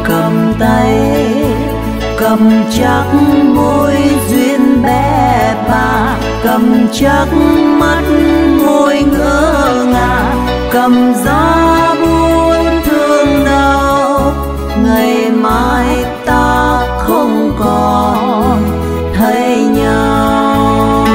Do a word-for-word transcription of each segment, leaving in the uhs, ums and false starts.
cầm tay, cầm chắc môi duyên bé bàng, cầm chắc mắt môi ngỡ ngàng, cầm giá buồn thương đau. Ngày mai ta không còn thấy nhau.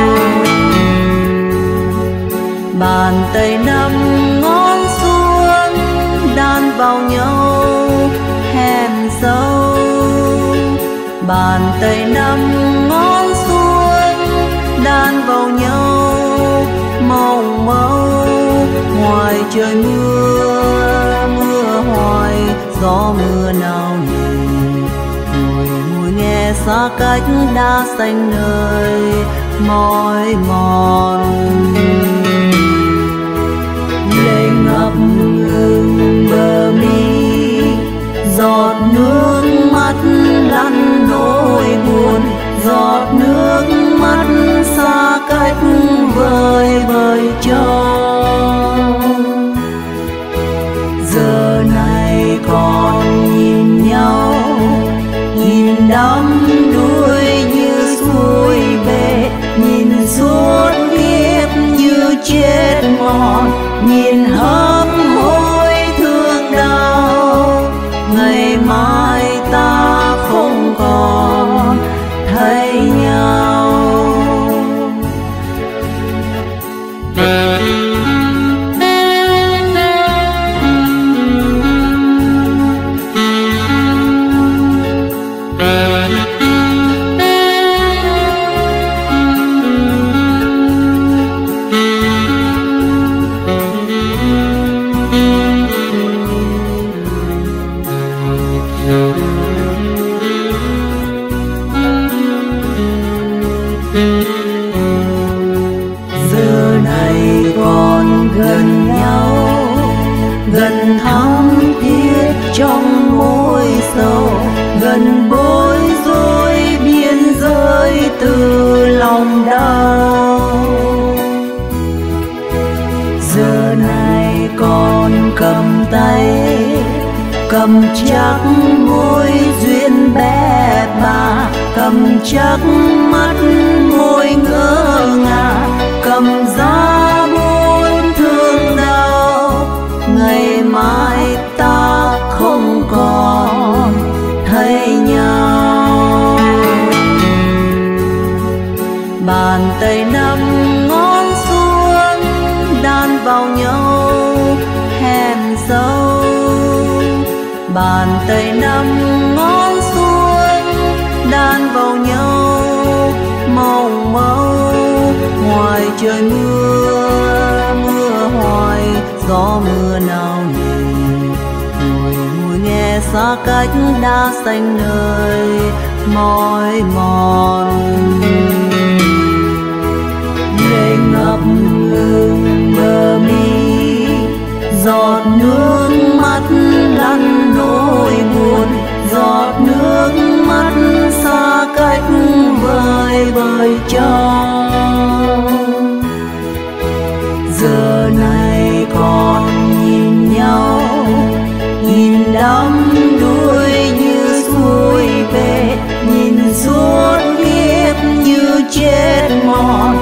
Bàn tay năm ngón xuống đan vào nhau hẹn sâu. Bàn tay năm ngón xuống đan vào nhau mong mâu. Ngoài trời mưa, mưa hoài, gió mưa nào nhìn. Người ngồi nghe xa cách đã xanh nơi mỏi mòn. Lệ ngập ngừng bờ mi, giọt nước mắt lăn nỗi buồn. Giọt nước mắt xa cách vơi vơi trong. Giờ này còn nhìn nhau, nhìn đắm đuối như suối bể, nhìn suốt kiếp như chết mòn, nhìn hấp hối thương đau. Ngày mai ta không còn thấy nhau. Giờ này còn gần nhau, gần thắm thiết trong mối sầu, gần bối rối biên giới từ lòng đau. Giờ này còn cầm tay, cầm chắc môi duyên bé bàng, cầm chắc mắt môi ngỡ ngàng, cầm giá buồn thương đau. Ngày mai ta không còn thấy nhau. Bàn tay năm ngón xuống đan vào nhau hẹn sâu. Bàn tay năm ngón xuống đan vào nhau mong mâu. Ngoài trời mưa, mưa hoài, gió mưa nào nhìn. Người ngồi nghe xa cách đã xanh nơi mỏi mòn. Lệ ngập ngừng bờ mi, giọt nước mắt lăn nỗi buồn. Giọt nước mắt xa cách vơi vơi trong. Giờ này còn nhìn nhau, nhìn đắm đuối như suối bể, nhìn suốt kiếp như chết mòn,